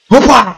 Opa!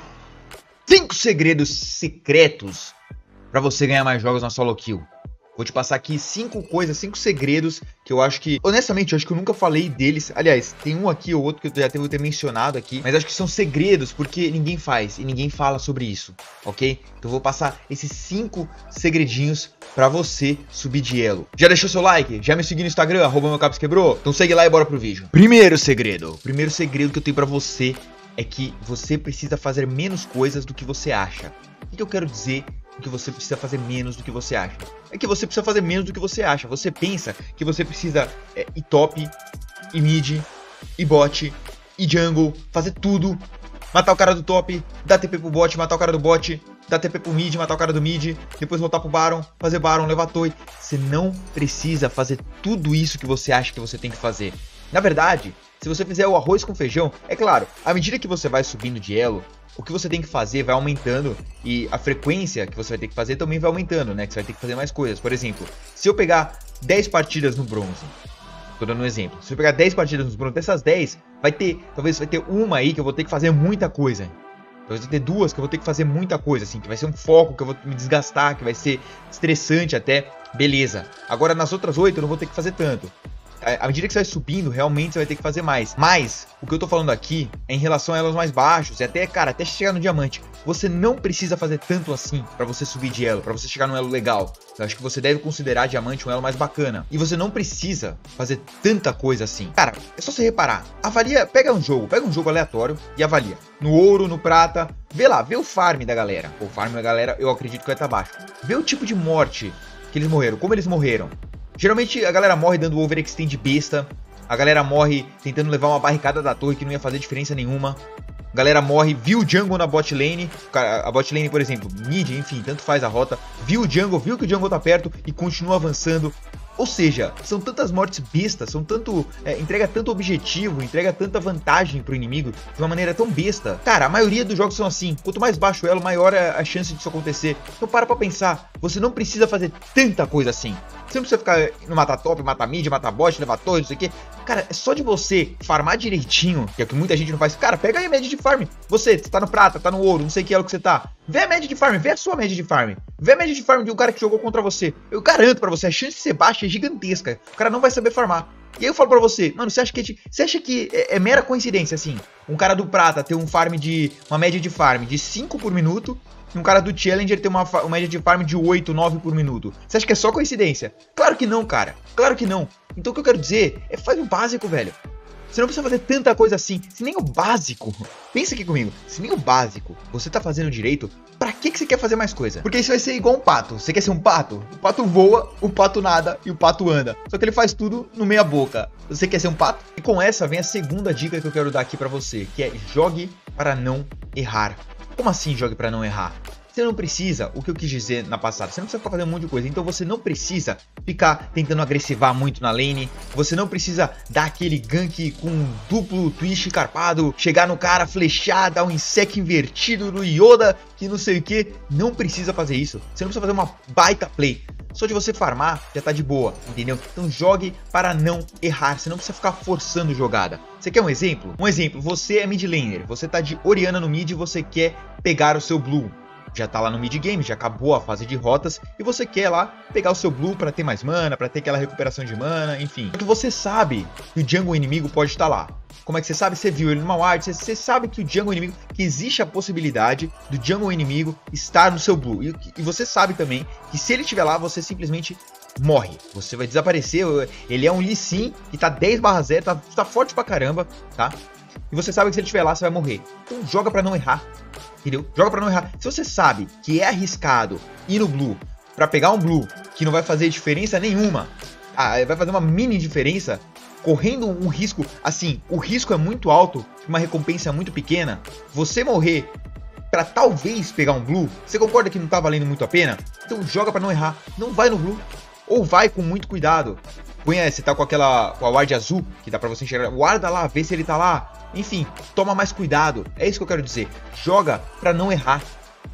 5 segredos secretos pra você ganhar mais jogos na solo kill. Vou te passar aqui 5 segredos que eu acho que, honestamente, eu acho que eu nunca falei deles. Aliás, tem um aqui ou outro que eu já devo ter mencionado aqui, mas acho que são segredos porque ninguém faz e ninguém fala sobre isso, ok? Então eu vou passar esses 5 segredinhos pra você subir de elo. Já deixou seu like? Já me seguiu no Instagram, @meucapsquebrou? Então segue lá e bora pro vídeo. Primeiro segredo que eu tenho pra você é que você precisa fazer menos coisas do que você acha. O que eu quero dizer que você precisa fazer menos do que você acha? É que você precisa fazer menos do que você acha. Você pensa que você precisa ir top, ir mid, ir bot, ir jungle, fazer tudo, matar o cara do top, dar TP pro bot, matar o cara do bot, dar TP pro mid, matar o cara do mid, depois voltar pro Baron, fazer Baron, levar torre. Você não precisa fazer tudo isso que você acha que você tem que fazer. Na verdade, se você fizer o arroz com feijão, é claro, à medida que você vai subindo de elo, o que você tem que fazer vai aumentando e a frequência que você vai ter que fazer também vai aumentando, né? Que você vai ter que fazer mais coisas. Por exemplo, se eu pegar 10 partidas no bronze, tô dando um exemplo. Se eu pegar 10 partidas no bronze, dessas 10, talvez vai ter uma aí que eu vou ter que fazer muita coisa. Talvez vai ter duas que eu vou ter que fazer muita coisa, assim, que vai ser um foco, que eu vou me desgastar, que vai ser estressante até. Beleza. Agora nas outras 8 eu não vou ter que fazer tanto. À medida que você vai subindo, realmente você vai ter que fazer mais. Mas, o que eu tô falando aqui é em relação a elos mais baixos. E até, cara, até chegar no diamante. Você não precisa fazer tanto assim pra você subir de elo, pra você chegar num elo legal. Eu acho que você deve considerar diamante um elo mais bacana. E você não precisa fazer tanta coisa assim. Cara, é só você reparar. Avalia, pega um jogo aleatório e avalia. No ouro, no prata. Vê lá, vê o farm da galera. O farm da galera, eu acredito que vai estar baixo. Vê o tipo de morte que eles morreram, como eles morreram. Geralmente a galera morre dando overextend besta. A galera morre tentando levar uma barricada da torre que não ia fazer diferença nenhuma. A galera morre, viu o jungle na bot lane. A bot lane, por exemplo, mid, enfim, tanto faz a rota. Viu o jungle, viu que o jungle tá perto e continua avançando. Ou seja, são tantas mortes bestas, entrega tanto objetivo, entrega tanta vantagem pro inimigo de uma maneira tão besta. Cara, a maioria dos jogos são assim. Quanto mais baixo o elo, maior é a chance disso acontecer. Então para pra pensar, você não precisa fazer tanta coisa assim. Você não precisa ficar no matar top, matar mid, matar bot, levar torre, não sei o que. Cara, é só de você farmar direitinho, que é o que muita gente não faz. Cara, pega aí a média de farm. Você tá no prata, tá no ouro, não sei que elo que você tá. Vê a média de farm, vê a sua média de farm. Vê a média de farm de um cara que jogou contra você. Eu garanto pra você, a chance de ser baixa é gigantesca. O cara não vai saber farmar. E aí eu falo pra você, mano, você acha que é mera coincidência, assim, um cara do prata ter uma média de farm de 5 por minuto e um cara do Challenger ter uma média de farm de 8, 9 por minuto? Você acha que é só coincidência? Claro que não, cara. Claro que não. Então o que eu quero dizer é faz o básico, velho. Você não precisa fazer tanta coisa assim. Se nem o básico, pensa aqui comigo, se nem o básico você tá fazendo direito, pra que você quer fazer mais coisa? Porque isso vai ser igual um pato. Você quer ser um pato? O pato voa, o pato nada e o pato anda. Só que ele faz tudo no meia boca. Você quer ser um pato? E com essa vem a segunda dica que eu quero dar aqui pra você, que é jogue para não errar. Como assim jogue para não errar? Você não precisa, o que eu quis dizer na passada, você não precisa ficar fazendo um monte de coisa, então você não precisa ficar tentando agressivar muito na lane, você não precisa dar aquele gank com duplo twist carpado, chegar no cara, flechar, dar um insect invertido no Yoda, que não sei o que, não precisa fazer isso, você não precisa fazer uma baita play, só de você farmar já tá de boa, entendeu? Então jogue para não errar, você não precisa ficar forçando jogada. Você quer um exemplo? Um exemplo, você é mid laner, você tá de Orianna no mid e você quer pegar o seu blue. Já tá lá no mid game, já acabou a fase de rotas e você quer lá pegar o seu blue pra ter mais mana, pra ter aquela recuperação de mana, enfim. Porque você sabe que o jungle inimigo pode estar lá. Como é que você sabe? Você viu ele numa ward, você sabe que o jungle inimigo, que existe a possibilidade do jungle inimigo estar no seu blue. E você sabe também que se ele estiver lá, você simplesmente morre. Você vai desaparecer, ele é um Lee Sin que tá 10/0, tá forte pra caramba, tá? E você sabe que se ele estiver lá, você vai morrer. Então joga pra não errar. Entendeu? Joga pra não errar. Se você sabe que é arriscado ir no blue pra pegar um blue que não vai fazer diferença nenhuma, vai fazer uma mini diferença, correndo um risco, assim, o risco é muito alto, uma recompensa muito pequena, você morrer pra talvez pegar um blue, você concorda que não tá valendo muito a pena? Então joga pra não errar, não vai no blue, ou vai com muito cuidado. Você tá com a ward azul, que dá pra você enxergar, guarda lá, vê se ele tá lá. Enfim, toma mais cuidado, é isso que eu quero dizer. Joga pra não errar.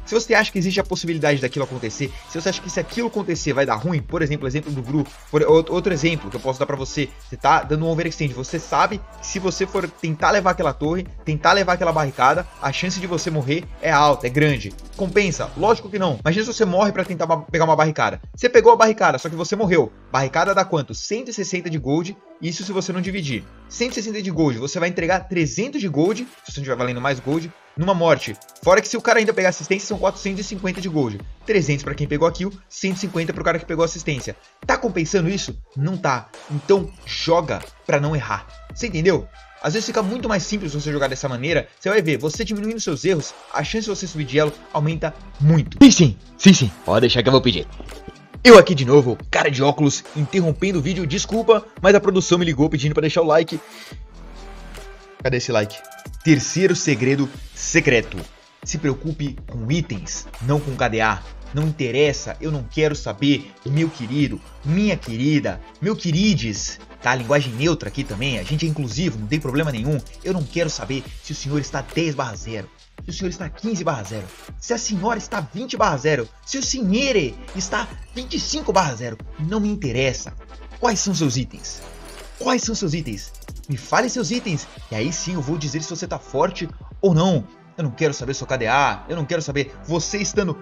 Se você acha que existe a possibilidade daquilo acontecer, se você acha que se aquilo acontecer vai dar ruim, por exemplo, o exemplo do Gru, outro exemplo que eu posso dar pra você, você tá dando um overextend, você sabe que se você for tentar levar aquela torre, tentar levar aquela barricada, a chance de você morrer é alta, é grande. Compensa? Lógico que não. Imagina se você morre pra tentar pegar uma barricada. Você pegou a barricada, só que você morreu. Barricada dá quanto? 160 de gold, isso se você não dividir. 160 de gold, você vai entregar 300 de gold, se você não estiver valendo mais gold, numa morte. Fora que se o cara ainda pegar assistência, são 450 de gold. 300 pra quem pegou a kill, 150 pro cara que pegou assistência. Tá compensando isso? Não tá. Então joga pra não errar. Você entendeu? Às vezes fica muito mais simples você jogar dessa maneira. Você vai ver, você diminuindo seus erros, a chance de você subir de elo aumenta muito. Sim. Pode deixar que eu vou pedir. Eu aqui de novo, cara de óculos, interrompendo o vídeo, desculpa, mas a produção me ligou pedindo pra deixar o like. Cadê esse like? Terceiro segredo secreto. Se preocupe com itens, não com KDA. Não interessa, eu não quero saber, meu querido, minha querida, meu querides. Tá, linguagem neutra aqui também, a gente é inclusivo, não tem problema nenhum. Eu não quero saber se o senhor está 10/0, se o senhor está 15/0, se a senhora está 20/0, se o senhor está 25/0. Não me interessa. Quais são seus itens? Quais são seus itens? Me fale seus itens, e aí sim eu vou dizer se você tá forte ou não. Eu não quero saber sua KDA, eu não quero saber. Você estando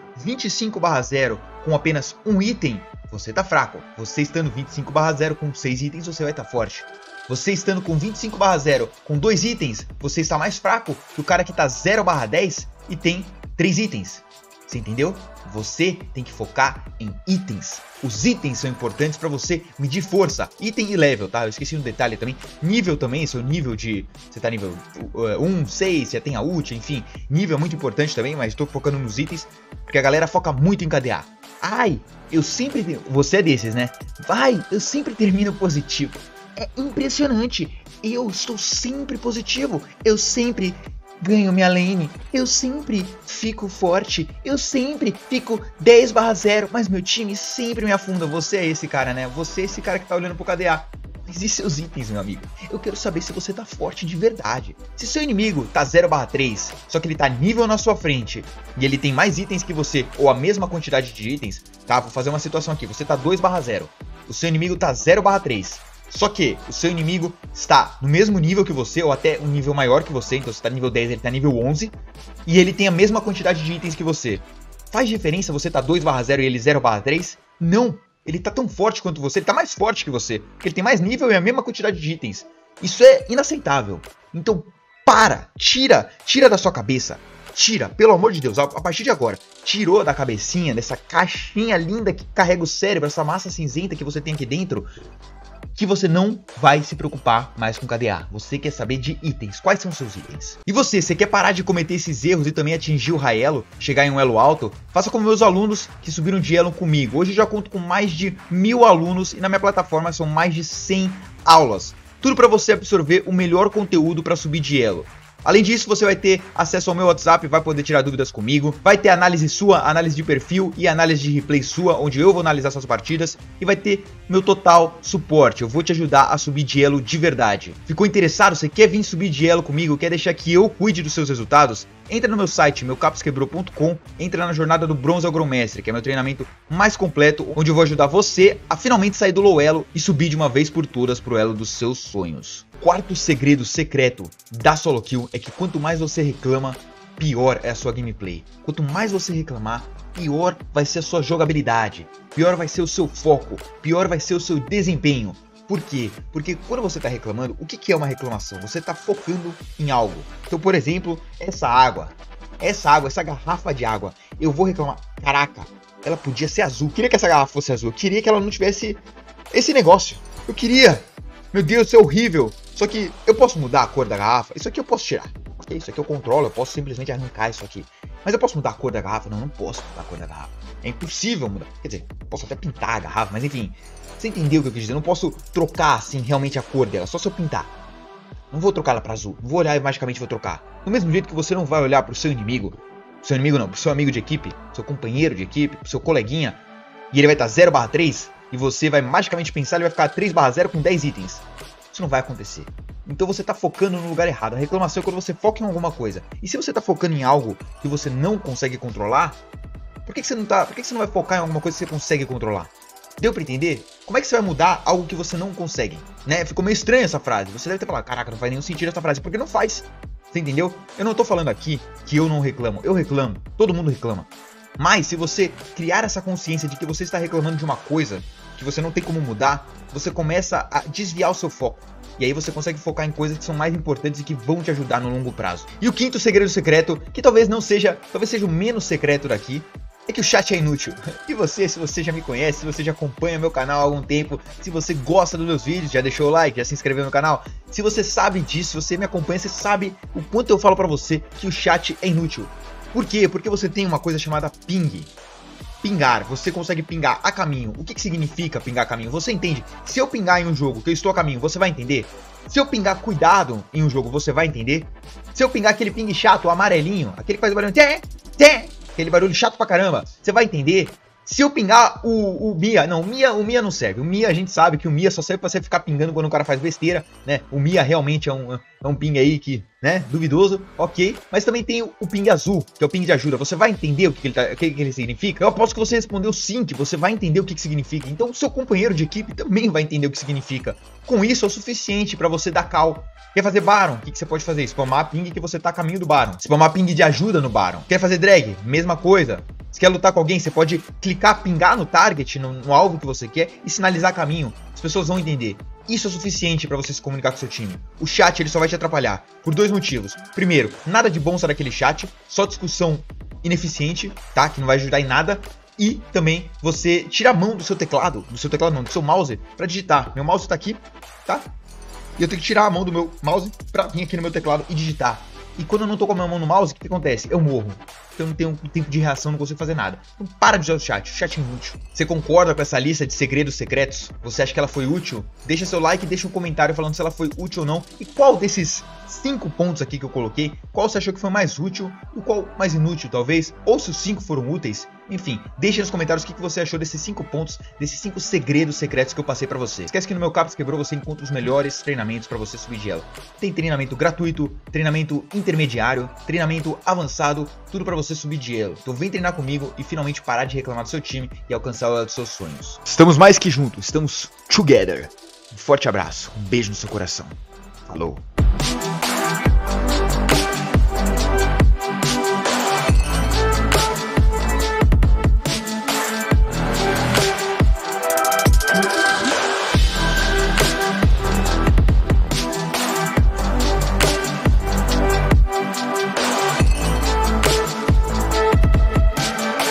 25/0 com apenas um item, você tá fraco. Você estando 25/0 com 6 itens, você vai estar forte. Você estando com 25/0 com 2 itens, você está mais fraco que o cara que tá 0/10 e tem 3 itens. Você entendeu? Você tem que focar em itens. Os itens são importantes para você medir força. Item e level, tá? Eu esqueci um detalhe também. Nível também, seu nível de... Você tá nível 1, 6, já tem a ult, enfim. Nível é muito importante também, mas estou focando nos itens, porque a galera foca muito em KDA. Ai, eu sempre... Você é desses, né? Vai, eu sempre termino positivo. É impressionante. Eu estou sempre positivo. Eu sempre... ganho minha lane, eu sempre fico forte, eu sempre fico 10/0, mas meu time sempre me afunda. Você é esse cara, né? Você é esse cara que tá olhando pro KDA. Mas e seus itens, meu amigo? Eu quero saber se você tá forte de verdade. Se seu inimigo tá 0/3, só que ele tá nível na sua frente, e ele tem mais itens que você, ou a mesma quantidade de itens, tá? Vou fazer uma situação aqui, você tá 2/0, o seu inimigo tá 0/3. Só que o seu inimigo está no mesmo nível que você, ou até um nível maior que você, então você está nível 10, ele está nível 11, e ele tem a mesma quantidade de itens que você. Faz diferença você tá 2/0 e ele 0/3? Não, ele tá tão forte quanto você, ele tá mais forte que você, porque ele tem mais nível e a mesma quantidade de itens. Isso é inaceitável. Então tira da sua cabeça. Tira, pelo amor de Deus, a partir de agora, tirou da cabecinha, dessa caixinha linda que carrega o cérebro, essa massa cinzenta que você tem aqui dentro, que você não vai se preocupar mais com KDA. Você quer saber de itens. Quais são seus itens? E você quer parar de cometer esses erros e também atingir o high elo, chegar em um elo alto? Faça como meus alunos que subiram de elo comigo. Hoje eu já conto com mais de 1000 alunos e na minha plataforma são mais de 100 aulas. Tudo para você absorver o melhor conteúdo para subir de elo. Além disso, você vai ter acesso ao meu WhatsApp, vai poder tirar dúvidas comigo, vai ter análise sua, análise de perfil e análise de replay sua, onde eu vou analisar suas partidas, e vai ter meu total suporte. Eu vou te ajudar a subir de elo de verdade. Ficou interessado? Você quer vir subir de elo comigo? Quer deixar que eu cuide dos seus resultados? Entra no meu site, meucapsquebrou.com, entra na jornada do Bronze ao Grão-Mestre, que é meu treinamento mais completo, onde eu vou ajudar você a finalmente sair do low elo e subir de uma vez por todas pro elo dos seus sonhos. Quarto segredo secreto da solo kill é que quanto mais você reclama, pior é a sua gameplay. Quanto mais você reclamar, pior vai ser a sua jogabilidade, pior vai ser o seu foco, pior vai ser o seu desempenho. Por quê? Porque quando você está reclamando, o que é uma reclamação? Você está focando em algo. Então, por exemplo, essa garrafa de água, eu vou reclamar, caraca, ela podia ser azul. Eu queria que essa garrafa fosse azul, eu queria que ela não tivesse esse negócio. Eu queria. Meu Deus, isso é horrível. Só que eu posso mudar a cor da garrafa, isso aqui eu posso tirar. Ok, isso aqui eu controlo, eu posso simplesmente arrancar isso aqui. Mas eu posso mudar a cor da garrafa? Não, não posso mudar a cor da garrafa. É impossível mudar. Quer dizer, posso até pintar a garrafa, mas enfim. Você entendeu o que eu quis dizer? Eu não posso trocar assim realmente a cor dela, só se eu pintar. Não vou trocar ela pra azul, não vou olhar e magicamente vou trocar. Do mesmo jeito que você não vai olhar pro seu inimigo não, pro seu amigo de equipe, seu companheiro de equipe, pro seu coleguinha, e ele vai estar 0/3, e você vai magicamente pensar, ele vai ficar 3/0 com 10 itens. Isso não vai acontecer. Então você tá focando no lugar errado. A reclamação é quando você foca em alguma coisa. E se você tá focando em algo que você não consegue controlar, por que você não vai focar em alguma coisa que você consegue controlar? Deu pra entender? Como é que você vai mudar algo que você não consegue? Né? Ficou meio estranha essa frase. Você deve ter falado, caraca, não faz nenhum sentido essa frase. Porque não faz. Você entendeu? Eu não tô falando aqui que eu não reclamo. Eu reclamo. Todo mundo reclama. Mas se você criar essa consciência de que você está reclamando de uma coisa que você não tem como mudar, você começa a desviar o seu foco. E aí você consegue focar em coisas que são mais importantes e que vão te ajudar no longo prazo. E o quinto segredo secreto, que talvez seja o menos secreto daqui, é que o chat é inútil. E você, se você já me conhece, se você já acompanha meu canal há algum tempo, se você gosta dos meus vídeos, já deixou o like, já se inscreveu no canal, se você sabe disso, se você me acompanha, você sabe o quanto eu falo pra você que o chat é inútil. Por quê? Porque você tem uma coisa chamada ping. Pingar, você consegue pingar a caminho. O que significa pingar a caminho? Você entende? Se eu pingar em um jogo que eu estou a caminho, você vai entender? Se eu pingar cuidado em um jogo, você vai entender? Se eu pingar aquele ping chato, o amarelinho, aquele que faz o barulho aquele barulho chato pra caramba, você vai entender? Se eu pingar o Mia, não, o Mia não serve. O Mia, a gente sabe que o Mia só serve pra você ficar pingando quando o cara faz besteira, né? O Mia realmente é um ping aí que, né, duvidoso, ok. Mas também tem o ping azul, que é o ping de ajuda. Você vai entender o que ele significa? Eu aposto que você respondeu sim, que você vai entender o que significa. Então o seu companheiro de equipe também vai entender o que significa. Com isso é o suficiente pra você dar call. Quer fazer Baron? O que você pode fazer? Spamar ping que você tá a caminho do Baron. Spamar ping de ajuda no Baron. Quer fazer drag? Mesma coisa. Se quer lutar com alguém, você pode clicar, pingar no target, no alvo que você quer e sinalizar caminho. As pessoas vão entender. Isso é suficiente para você se comunicar com seu time. O chat ele só vai te atrapalhar por dois motivos. Primeiro, nada de bom sai daquele chat, só discussão ineficiente, tá? Que não vai ajudar em nada. E também você tira a mão do seu teclado não, do seu mouse para digitar. Meu mouse tá aqui, tá? E eu tenho que tirar a mão do meu mouse para vir aqui no meu teclado e digitar. E quando eu não tô com a minha mão no mouse, o que acontece? Eu morro. Então eu não tenho tempo de reação, não consigo fazer nada. Então para de usar o chat é inútil. Você concorda com essa lista de segredos secretos? Você acha que ela foi útil? Deixa seu like e deixa um comentário falando se ela foi útil ou não. E qual desses 5 pontos aqui que eu coloquei, qual você achou que foi mais útil e qual mais inútil talvez? Ou se os 5 foram úteis? Enfim, deixa nos comentários o que você achou desses 5 pontos, desses 5 segredos secretos que eu passei pra você. Esquece que no meu Caps Quebrou você encontra os melhores treinamentos pra você subir de elo. Tem treinamento gratuito, treinamento intermediário, treinamento avançado, tudo pra você subir de elo. Então vem treinar comigo e finalmente parar de reclamar do seu time e alcançar o elo dos seus sonhos. Estamos mais que juntos, estamos together. Um forte abraço, um beijo no seu coração. Falou!